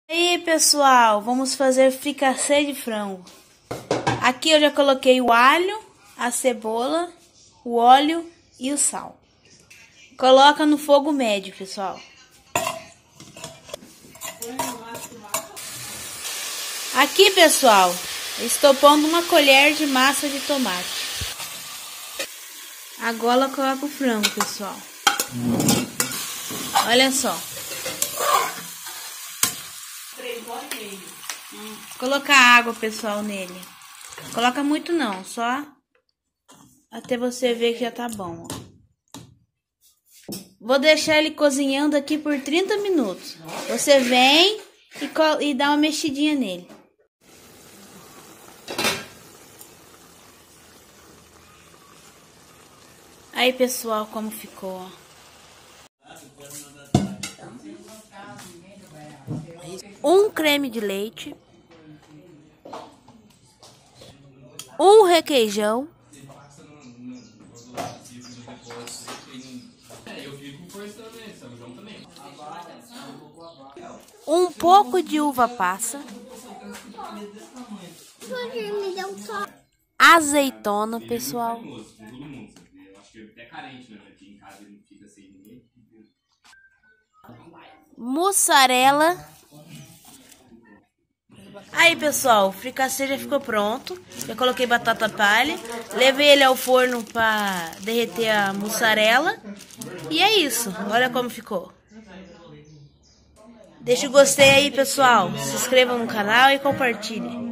E aí, pessoal, vamos fazer fricassê de frango. Aqui eu já coloquei o alho, a cebola, o óleo e o sal. Coloca no fogo médio, pessoal. Aqui, pessoal, estou pondo uma colher de massa de tomate. Agora coloca o frango, pessoal. Olha só. Colocar água, pessoal, nele. Coloca muito não, só até você ver que já tá bom. Vou deixar ele cozinhando aqui por 30 minutos. Você vem e dá uma mexidinha nele. Aí, pessoal, como ficou, um creme de leite, um requeijão, um pouco de uva passa, azeitona, pessoal, mussarela. Aí, pessoal, o fricassê já ficou pronto. Já coloquei batata palha, levei ele ao forno para derreter a mussarela. E é isso, olha como ficou. Deixa o gostei aí, pessoal. Se inscrevam no canal e compartilhem.